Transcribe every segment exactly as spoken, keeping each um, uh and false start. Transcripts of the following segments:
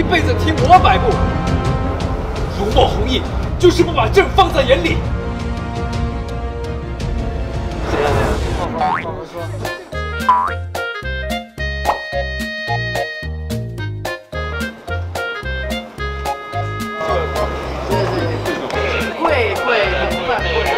辈子听我摆布。如墨弘毅就是不把朕放在眼里。行了行了，好好好好说。 贵贵很贵贵。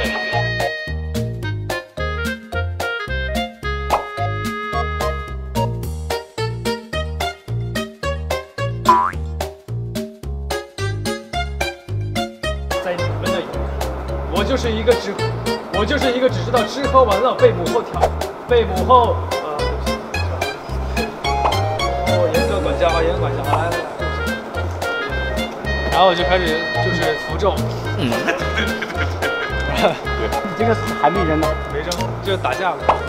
在你们的眼里，我就是一个只，我就是一个只知道吃喝玩乐，被母后调，被母后呃，哦，严格管教啊，严格管教啊，来来来，然后我就开始就是符咒，嗯，对对对对对， 你这个还没扔呢， 没扔，就打架了。